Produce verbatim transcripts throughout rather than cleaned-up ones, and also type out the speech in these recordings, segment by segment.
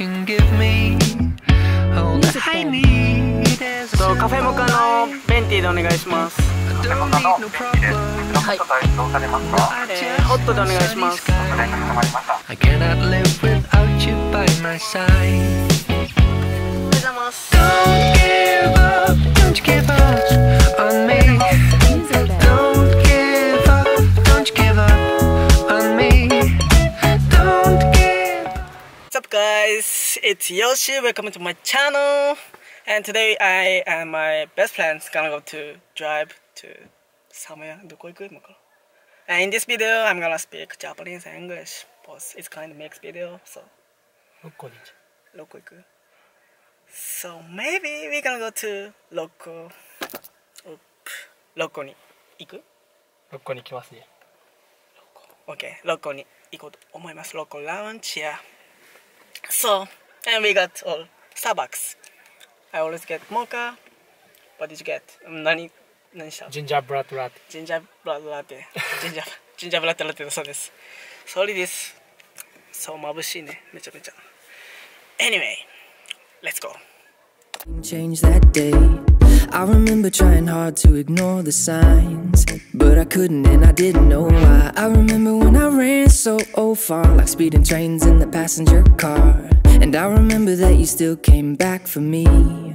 can give me all that I need is とカフェモカのベンティーでお願いします。 I don't need no problem はい、えー、ホットでお願いします。 I cannot live without you by my side おはようございます。 Don't give up, don't you give up on me Don't give up, don't you give up on me Don't give What's up guys, it's Yoshi, welcome to my channel. And today I and my best friends gonna go to drive to somewhere. どこ行くのかな? And in this video I'm gonna speak Japanese and English. Both it's kind of mixed video, so 六個にどこ行く? So maybe we gonna go to local. ロコに行く? 六個に行きますね。 Okay, ロコに行こうと思います。ロコラウンジや。So, and we got all Starbucks. I always get mocha. What did you get? 何何した? ジンジャーブラッドラテ。 ジンジャーブラッドラテ。ジンジャージンジャーブラッドラテだそうです。それです。そう眩しいね。めちゃめちゃ。Anyway, let's go. Change that day. I remember trying hard to ignore the signs, but I couldn't and I didn't know why. I remember when I ran so oh far, like speeding trains in the passenger car. And I remember that you still came back for me.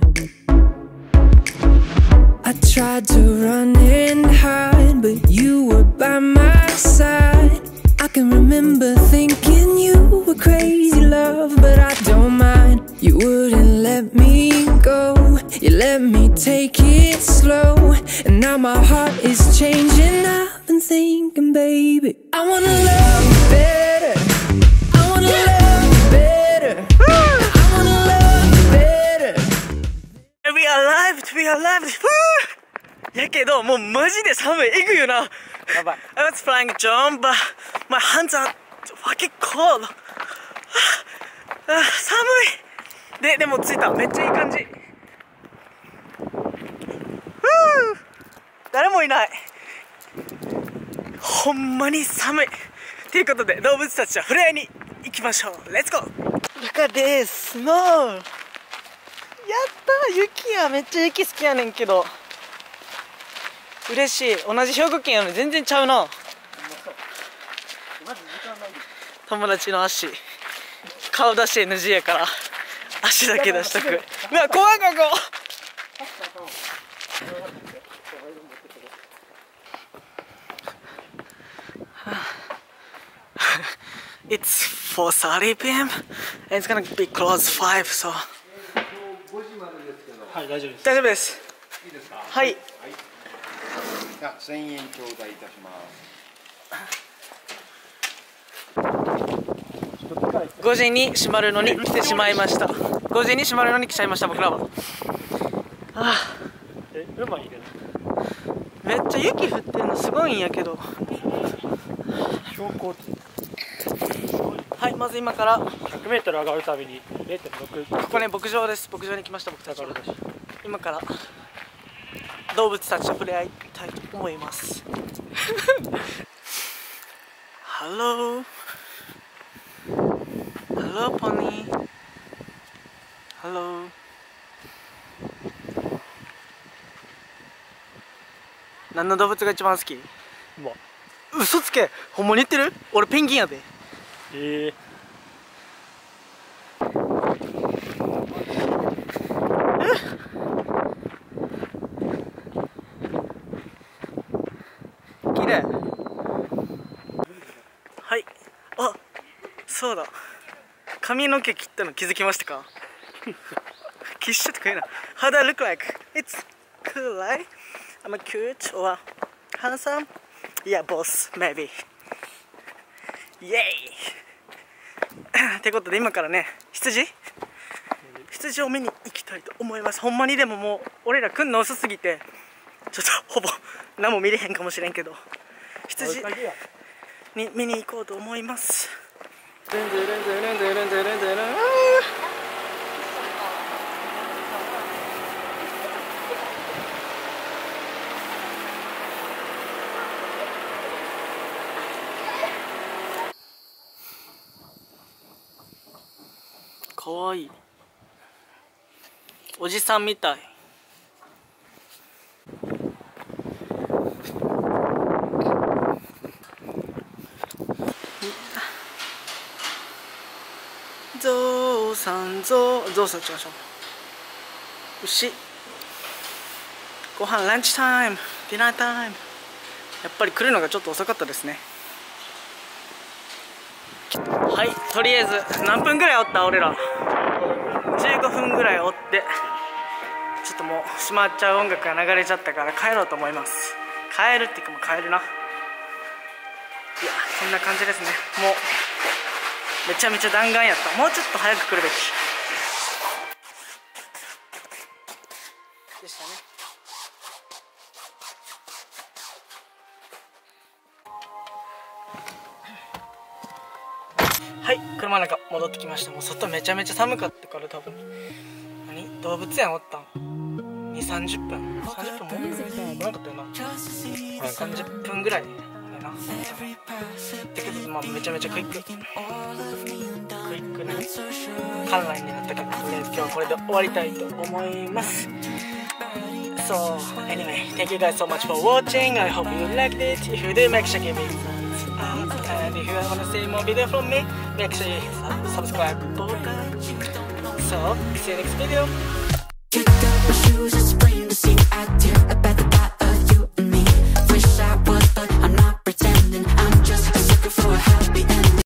I tried to run and hide, but you were by my side. I can remember thinking you were crazy love, but I don't mind. You wouldn't let me go, you let me take it slow. And now my heart is changing, I've been thinking baby, I wanna love you better, I wanna love you better, I wanna love you better. We arrived, we arrived. やけどもうマジで寒い。えぐいよな。やばい。I was flying John, but my hands are fucking cold. ああ寒い。ででも着いた。めっちゃいい感じ。誰もいない。ほんまに寒い。ということで動物たちは触れ合いに行きましょう。レッツゴー。中でスノー。やったー、雪や。めっちゃ雪好きやねんけど。嬉しい。同じ兵庫県やのに全然ちゃうな。友達の足顔出し エヌジー やから足だけ出しとく。うわ怖いここ。It's four thirty p m and it's gonna be close five, so はい、大丈夫です。 大丈夫です。はい。 じゃあせんえん頂戴いたします。 ごじに閉まるのに来てしまいました。ごじに閉まるのに来ちゃいました僕らは。ああ、 え、うまいね。 めっちゃ雪降ってんのすごいんやけど。 標高はい、まず今からひゃくメートル上がるたびに れいてんろく。 ここね牧場です。牧場に来ました僕たちは。今から動物たちと触れ合いたいと思います。Hello, hello pony, hello. 何の動物が一番好き？ 馬。 嘘つけ。ほんまに言ってる？俺ペンギンやで。 え綺麗。はい。あ、そうだ。髪の毛切ったの気づきましたか？切っちゃってくれな。How do I look like? It's cool, right? I'm a cute or handsome? Yeah, both, maybe. イエイってことで今からね、羊羊を見に行きたいと思います。ほんまにでももう俺ら来んの遅すぎてちょっとほぼ何も見れへんかもしれんけど羊に見に行こうと思います。ルンズルンズルンズルンズルンズルンズルン。 かわいい。おじさんみたい。ゾウさんゾウゾウさん違うでしょ。牛。ご飯ランチタイム、ディナータイム。やっぱり来るのがちょっと遅かったですね。はい、とりあえず何分ぐらいおった俺ら。じゅうごふんぐらいおって、ちょっともうしまっちゃう音楽が流れちゃったから帰ろうと思います。帰るっていうかもう帰るな。いや、そんな感じですね。もうめちゃめちゃ弾丸やった。もうちょっと早く来るべきでしたね。はい、車の中戻ってきました。もう外めちゃめちゃ寒かったから多分何動物園おったんにじゅうさんじゅっぷんさんじゅっぷんも来なかったよな。さんじゅっぷんぐらいやな。ってことで、まあめちゃめちゃクイッククイックね観覧になったから、とりあえず今日はこれで終わりたいと思います。So anyway, thank you guys so much for watching. I hope you liked it. If you do, make sure you give me thumbs up. And if you want to see more video from me, make sure you subscribe button. So see you next video. Kick up my shoes, it's plain to see I tear up at the